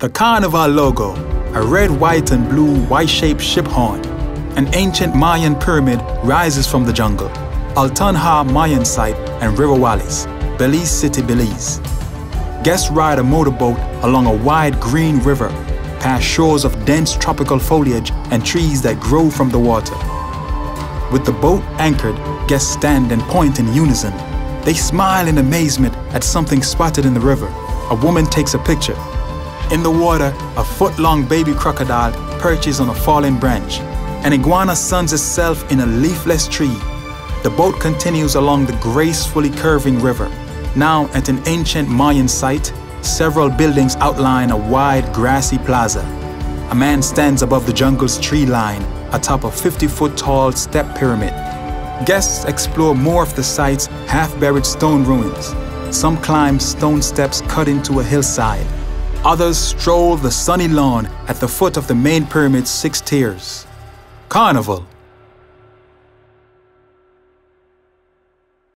The Carnival logo, a red, white, and blue Y-shaped ship horn. An ancient Mayan pyramid rises from the jungle. Altanha Mayan site and River Wallis, Belize City, Belize. Guests ride a motorboat along a wide green river, past shores of dense tropical foliage and trees that grow from the water. With the boat anchored, guests stand and point in unison. They smile in amazement at something spotted in the river. A woman takes a picture. In the water, a foot-long baby crocodile perches on a fallen branch. An iguana suns itself in a leafless tree. The boat continues along the gracefully curving river. Now at an ancient Mayan site, several buildings outline a wide grassy plaza. A man stands above the jungle's tree line atop a 50-foot-tall step pyramid. Guests explore more of the site's half-buried stone ruins. Some climb stone steps cut into a hillside. Others stroll the sunny lawn at the foot of the main pyramid's 6 tiers. Carnival.